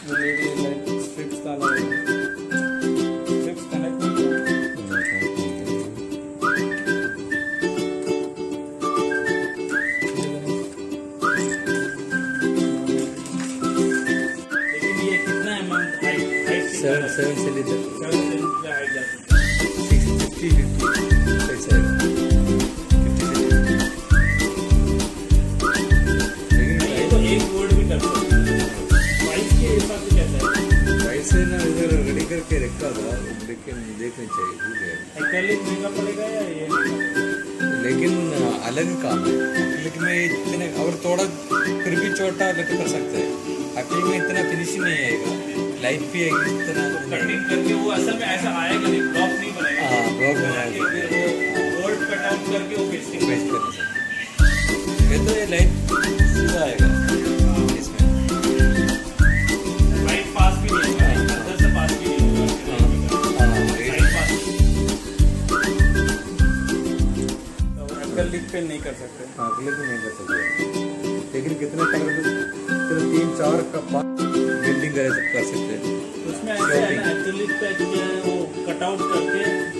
LED light strips डाला है, strips connect नहीं किया। लेकिन ये कितना हाइट 7 से लेकर 7 से हाइट जा सकता है। 50 कैसे आएगा? 50 ये तो 1 वोल्ट भी कर सकते हैं। प्राइस के हिसाब से कैसा है? वैसे ना इधर रेडी करके रखा था, लेकिन देखनी चाहिए भूल गया। एक्रेलिक महंगा पड़ेगा या ये? लेकिन अलग काम है। एक्रिलिक में इतने और थोड़ा फिर भी छोटा अलग कर सकते हैं। एक्रिलिक में इतना फिनिशिंग नहीं आएगा, लाइट भी आएगी इतना। कटिंग करके वो असल में ऐसा आएगा नहीं, ब्लॉक नहीं बनेगा। हाँ, ब्लॉक बना के फिर वो बोल्ट कट आउट करके वो पेस्टिंग पेस्ट करना चाहिए। ये तो ये लाइट सीधा आएगा इसमें। लाइट पास भी नहीं होगा, अंदर से पास भी नहीं होगा। लाइट पास तो एक्रेलिक पे नहीं कर सकते। हाँ, एक्रिलिक में नहीं कर सकते, लेकिन कितने कलर 3-4 का बिल्डिंग कर सकते हैं। उसमें ऐसे है ना, एक्रेलिक पे जो है वो कट आउट करके